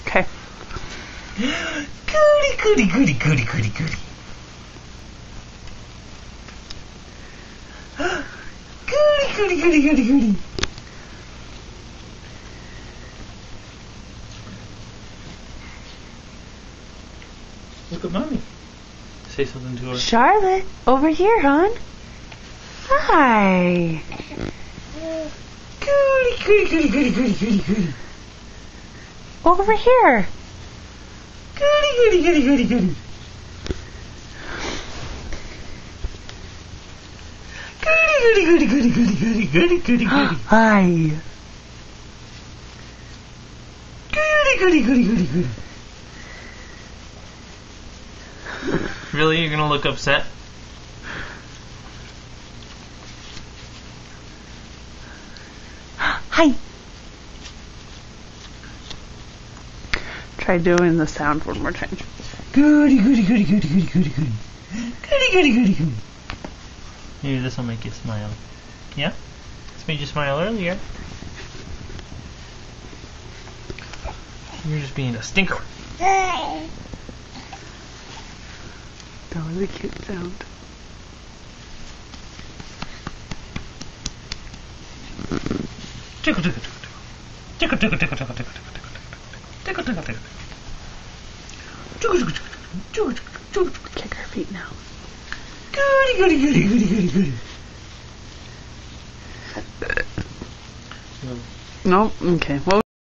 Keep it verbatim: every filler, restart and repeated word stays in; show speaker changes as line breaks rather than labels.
Okay.
Goody, goody, goody, goody, goody, goody. Goody, goody, goody, goody, goody. Look at mommy. Say something to her.
Charlotte, over here, hon. Hi.
Goody, goody, goody, goody, goody, goody, goody.
Over here.
Goody, goody, goody, goody, goody. Goody, goody, goody, goody, goody, goody, goody, goody.
Hi.
Goody, goody, goody, goody, goody. Really? You're gonna look upset?
Hi. Try doing the sound one more time.
Goody, goody, goody, goody, goody, goody, goody. Goody, goody, goody, goody. Maybe this will make you smile. Yeah? This made you smile earlier. You're just being a stinker.
That was a cute sound.
Tickle, tickle, tickle, tickle, tickle, tickle, tickle, tickle, tickle, tickle, tickle, tickle, tickle.
Kick her feet now.
Goody, goody, goody, goody, goody, goody.
No? Okay. Well.